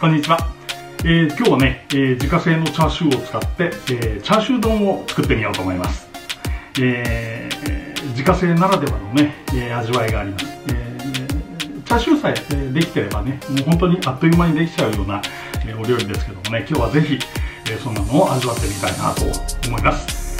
こんにちは。今日はね、自家製のチャーシューを使って、チャーシュー丼を作ってみようと思います。自家製ならではのね、味わいがあります。チャーシューさえできてればね、もう本当にあっという間にできちゃうような、お料理ですけどもね、今日はぜひ、そんなのを味わってみたいなと思います。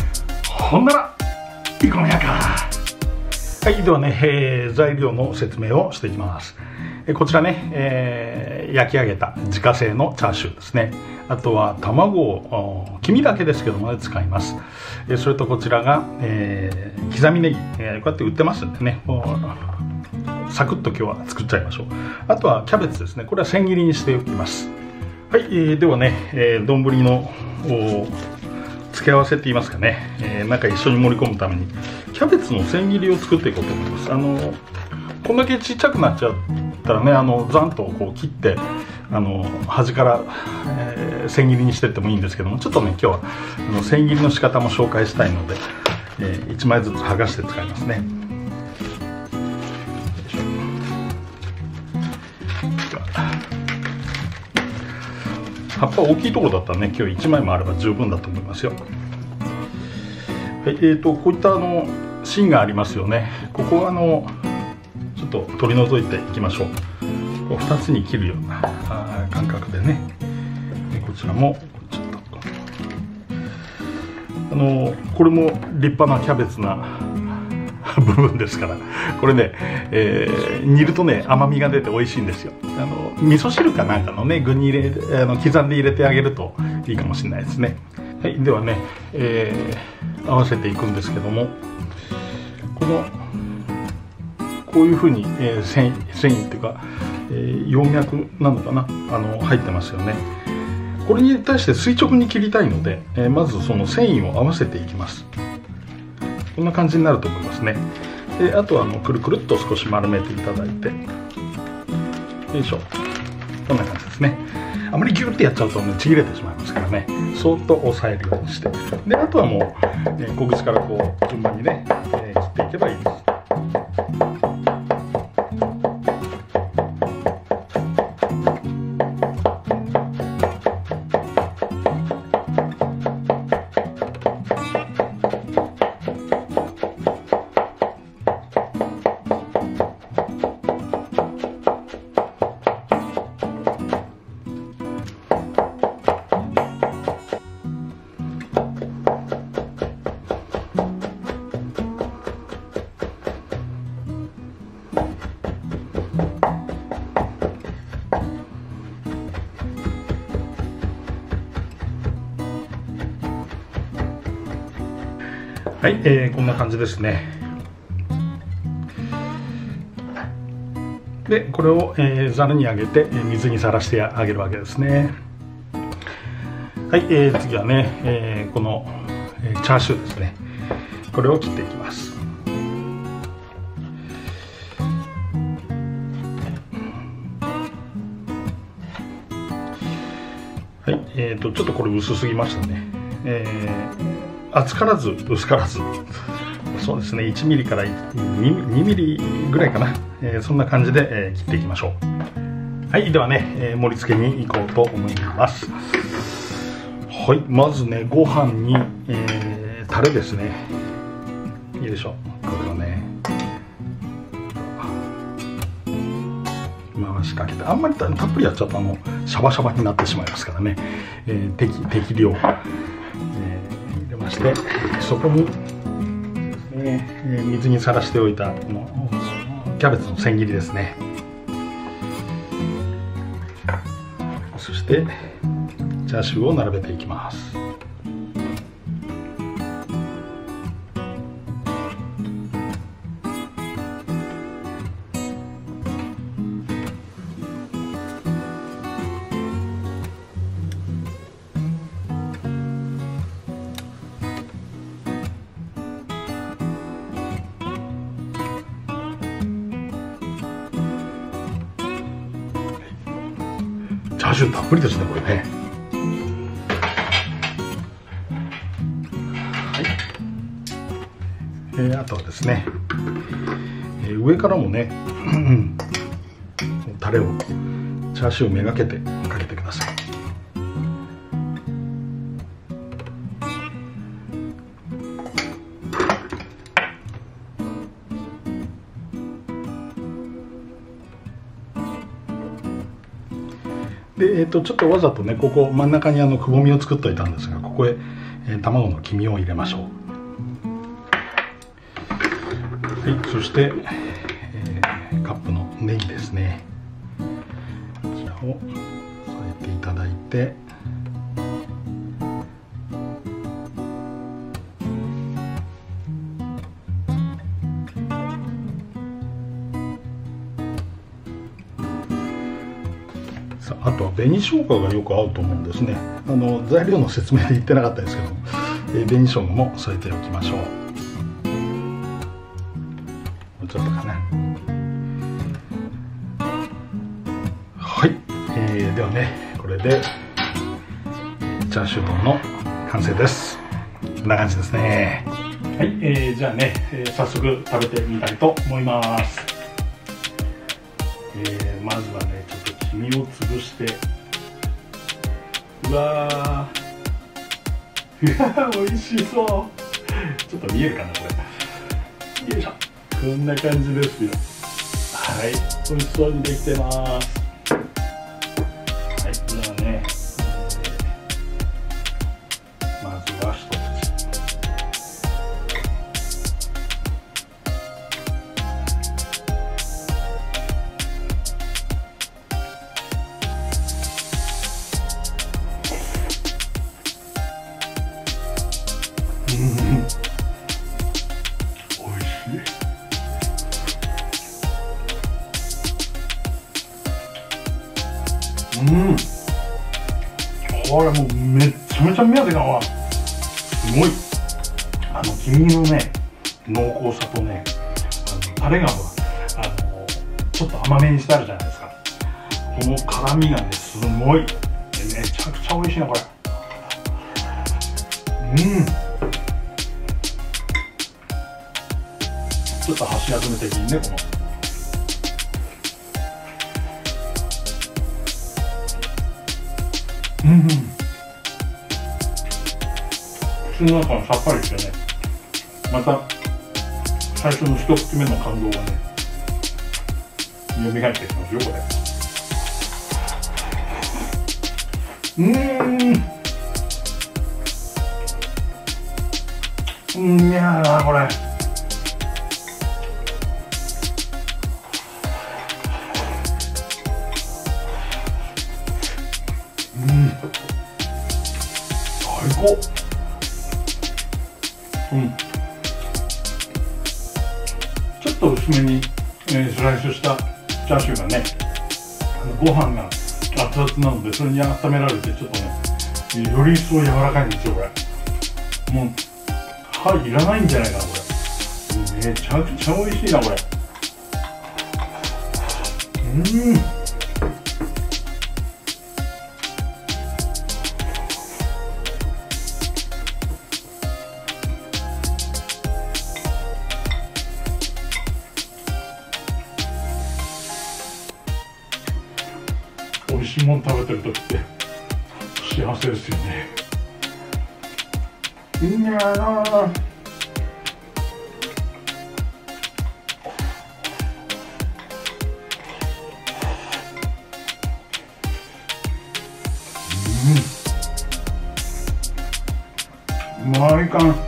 ほんなら行こうやか。はい、ではね、材料の説明をしていきます。こちらね、焼き上げた自家製のチャーシューですね。あとは卵を黄身だけですけどもね、使います。それとこちらが、刻みネギ、こうやって売ってますんでね、サクッと今日は作っちゃいましょう。あとはキャベツですね、これは千切りにしておきます。はい、ではね、丼の付け合わせって言いますかね、なんか一緒に盛り込むためにキャベツの千切りを作っていこうと思います。こんだけちっちゃくなっちゃったらね、ざんとこう切って端から、千切りにしてってもいいんですけども、ちょっとね今日は千切りの仕方も紹介したいので、1枚ずつ剥がして使いますね。葉っぱ大きいところだったらね、今日1枚もあれば十分だと思いますよ。はい、こういった芯がありますよね。ここはちょっと取り除いていきましょう。こう2つに切るような感覚でね。こちらもちょっとこれも立派なキャベツな部分ですから、これね、煮るとね甘みが出て美味しいんですよ。味噌汁かなんかのね具に入れ刻んで入れてあげるといいかもしれないですね。はい、ではね、合わせていくんですけども、こういうふうに、繊維っていうか、葉脈なのかな、入ってますよね。これに対して垂直に切りたいので、まずその繊維を合わせていきます。こんな感じになると思いますね。であとはくるくるっと少し丸めていただいて、よいしょ、こんな感じですね。あまりギュッてやっちゃうとねちぎれてしまいますからね、そーっと押さえるようにして、であとはもう、小口からこう順番にね、切っていけばいいです。はい、こんな感じですね。でこれを、ざるにあげて水にさらしてあげるわけですね。はい、次はね、この、チャーシューですね、これを切っていきます。はい、ちょっとこれ薄すぎましたね。厚からず薄からず、そうですね、1ミリから2ミリぐらいかな、そんな感じで、切っていきましょう。はい、ではね、盛り付けに行こうと思います。はい、まずねご飯に、タレですね。よいしょ、これをね回しかけて、あんまりたっぷりやっちゃうとシャバシャバになってしまいますからね、適量して、そこに、水にさらしておいたこのキャベツの千切りですね。そしてチャーシューを並べていきます。チャーシューたっぷりですね、これね。はい、あとはですね、上からもねタレをチャーシューめがけてかけてくで、ちょっとわざとね、ここ真ん中にくぼみを作っといたんですが、ここへ、卵の黄身を入れましょう。はい、そして、カップのネギですね。こちらを添えていただいて、あとは紅生姜がよく合うと思うんですね。材料の説明で言ってなかったですけど、紅生姜も添えておきましょう。もうちょっとかな。はい、ではね、これでチャーシュー丼の完成です。こんな感じですね。はい、じゃあね、早速食べてみたいと思います。まずはね、ちょっと黄身を潰して、うわー、美味しそう。ちょっと見えるかな、これ。よいしょ、こんな感じですよ。はい、美味しそうにできてます。はい、じゃあね、まずは一口。これもうめっちゃめちゃ目当てだわ。すごい。黄身のね、濃厚さとね、タレがちょっと甘めにしてあるじゃないですか。この辛みがね、すごい。めちゃくちゃ美味しいな、これ。ちょっと箸休め的にね、この。口の中がさっぱりしてね、また最初の一口目の感動がね、蘇ってきますよ、これ。いやー、これ。最高。ちょっと薄めに、スライスしたチャーシューがね、ご飯が熱々なので、それに温められて、ちょっとね、より一層柔らかいんですよ、これ。もう歯いらないんじゃないかな、これ。めちゃくちゃ美味しいな、これ。美味しいもの食べてる時って幸せですよね。いいなぁ。うまいかん。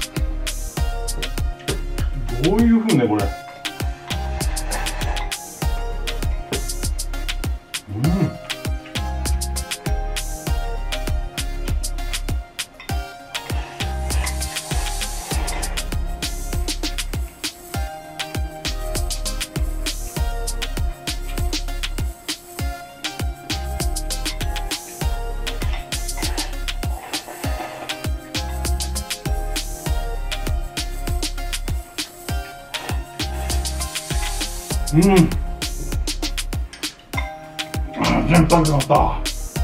どういうふうね、これ。全部食べてました。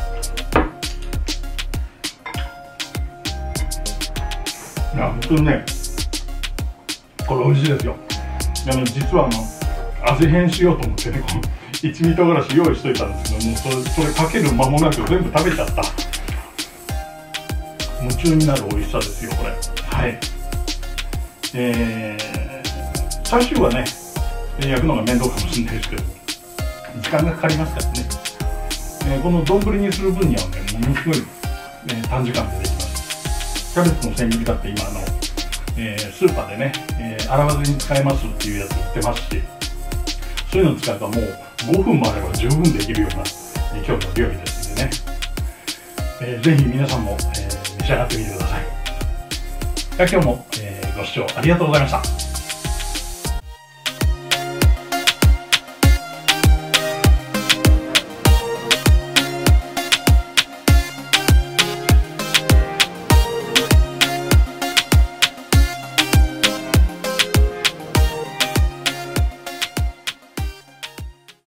いや、本当にね、これ美味しいですよ。実は味変しようと思ってね、この一味唐辛子用意しといたんですけども、それかける間もなく全部食べちゃった。夢中になる美味しさですよ、これ。はい。チャーシューはね、焼くのが面倒かもしれないですけど、時間がかかりますからね。 この丼にする分にはね、ものすごい、短時間でできます。キャベツの千切りだって今スーパーでね、洗わずに使えますっていうやつ売ってますし、そういうのを使えばもう5分もあれば十分できるような、今日の料理ですんでね、ぜひ皆さんも、召し上がってみてください。今日も、ご視聴ありがとうございました。